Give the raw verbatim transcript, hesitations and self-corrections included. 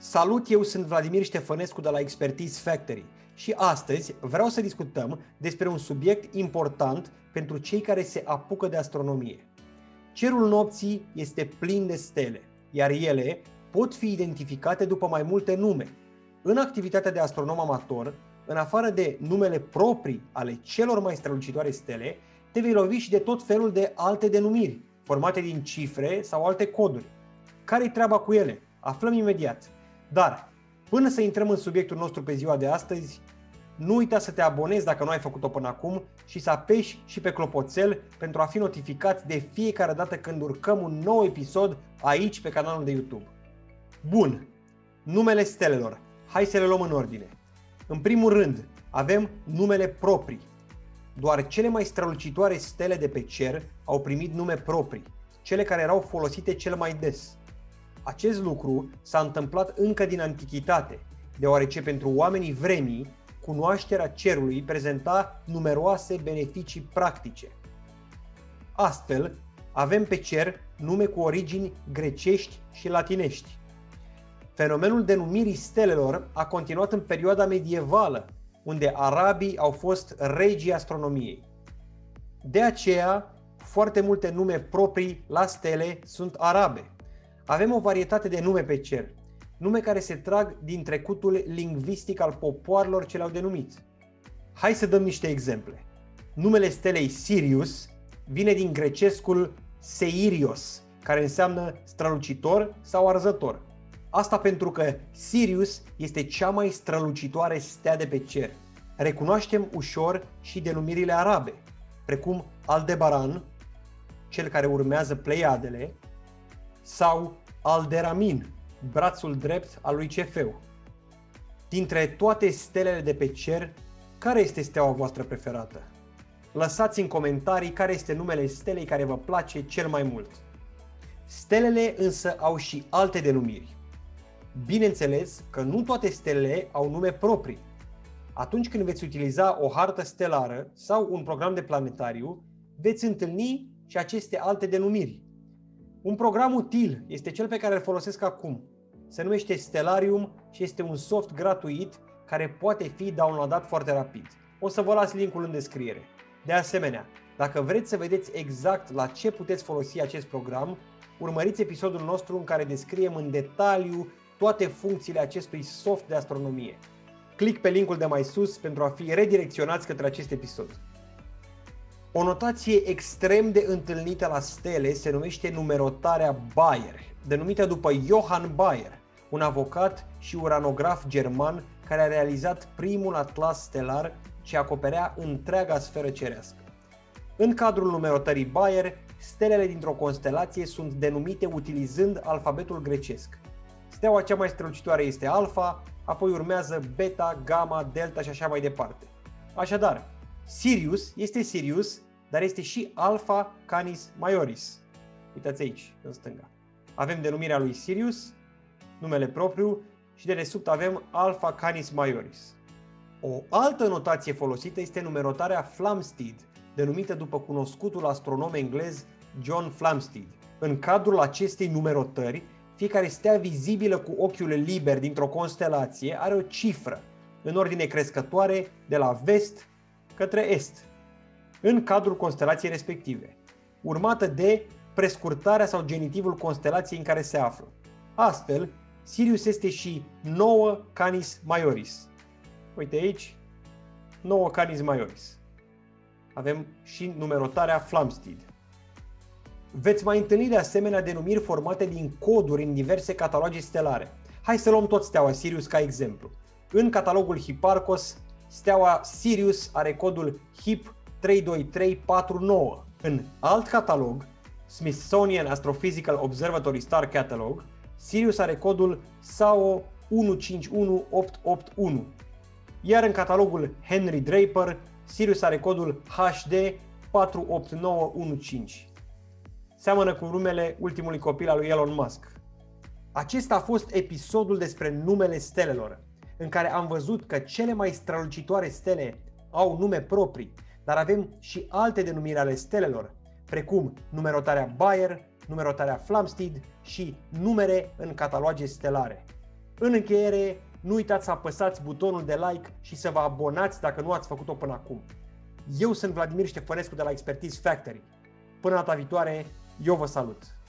Salut, eu sunt Vladimir Ștefănescu de la Expertise Factory și astăzi vreau să discutăm despre un subiect important pentru cei care se apucă de astronomie. Cerul nopții este plin de stele, iar ele pot fi identificate după mai multe nume. În activitatea de astronom amator, în afară de numele proprii ale celor mai strălucitoare stele, te vei lovi și de tot felul de alte denumiri, formate din cifre sau alte coduri. Care-i treaba cu ele? Aflăm imediat. Dar, până să intrăm în subiectul nostru pe ziua de astăzi, nu uita să te abonezi dacă nu ai făcut-o până acum și să apeși și pe clopoțel pentru a fi notificat de fiecare dată când urcăm un nou episod aici pe canalul de YouTube. Bun, numele stelelor. Hai să le luăm în ordine. În primul rând, avem numele proprii. Doar cele mai strălucitoare stele de pe cer au primit nume proprii, cele care erau folosite cel mai des. Acest lucru s-a întâmplat încă din antichitate, deoarece pentru oamenii vremii, cunoașterea cerului prezenta numeroase beneficii practice. Astfel, avem pe cer nume cu origini grecești și latinești. Fenomenul denumirii stelelor a continuat în perioada medievală, unde arabii au fost regii astronomiei. De aceea, foarte multe nume proprii la stele sunt arabe. Avem o varietate de nume pe cer, nume care se trag din trecutul lingvistic al popoarelor ce le-au denumit. Hai să dăm niște exemple. Numele stelei Sirius vine din grecescul Seirios, care înseamnă strălucitor sau arzător. Asta pentru că Sirius este cea mai strălucitoare stea de pe cer. Recunoaștem ușor și denumirile arabe, precum Aldebaran, cel care urmează Pleiadele, sau Alderamin, brațul drept al lui Cefeu. Dintre toate stelele de pe cer, care este steaua voastră preferată? Lăsați în comentarii care este numele stelei care vă place cel mai mult. Stelele însă au și alte denumiri. Bineînțeles că nu toate stelele au nume proprii. Atunci când veți utiliza o hartă stelară sau un program de planetariu, veți întâlni și aceste alte denumiri. Un program util este cel pe care îl folosesc acum. Se numește Stellarium și este un soft gratuit care poate fi downloadat foarte rapid. O să vă las linkul în descriere. De asemenea, dacă vreți să vedeți exact la ce puteți folosi acest program, urmăriți episodul nostru în care descriem în detaliu toate funcțiile acestui soft de astronomie. Click pe linkul de mai sus pentru a fi redirecționați către acest episod. O notație extrem de întâlnită la stele se numește numerotarea Bayer, denumită după Johann Bayer, un avocat și uranograf german care a realizat primul atlas stelar ce acoperea întreaga sferă cerească. În cadrul numerotării Bayer, stelele dintr-o constelație sunt denumite utilizând alfabetul grecesc. Steaua cea mai strălucitoare este Alpha, apoi urmează Beta, Gamma, Delta și așa mai departe. Așadar, Sirius este Sirius, dar este și Alpha Canis Majoris. Uitați aici, în stânga. Avem denumirea lui Sirius, numele propriu și de desubt avem Alpha Canis Majoris. O altă notație folosită este numerotarea Flamsteed, denumită după cunoscutul astronom englez John Flamsteed. În cadrul acestei numerotări, fiecare stea vizibilă cu ochiul liber dintr-o constelație are o cifră, în ordine crescătoare de la vest către est, în cadrul constelației respective, urmată de prescurtarea sau genitivul constelației în care se află. Astfel, Sirius este și nouă Canis Majoris. Uite aici, nouă Canis Majoris. Avem și numerotarea Flamsteed. Veți mai întâlni de asemenea denumiri formate din coduri în diverse cataloge stelare. Hai să luăm tot steaua Sirius ca exemplu. În catalogul Hipparcos, steaua Sirius are codul H I P trei doi trei patru nouă. În alt catalog, Smithsonian Astrophysical Observatory Star Catalog, Sirius are codul S A O unu cinci unu opt opt unu. Iar în catalogul Henry Draper, Sirius are codul H D patru opt nouă unu cinci. Seamănă cu numele ultimului copil al lui Elon Musk. Acesta a fost episodul despre numele stelelor, în care am văzut că cele mai strălucitoare stele au nume proprii, dar avem și alte denumiri ale stelelor, precum numerotarea Bayer, numerotarea Flamsteed și numere în cataloage stelare. În încheiere, nu uitați să apăsați butonul de like și să vă abonați dacă nu ați făcut-o până acum. Eu sunt Vladimir Ștefănescu de la Expertise Factory. Până data viitoare, eu vă salut!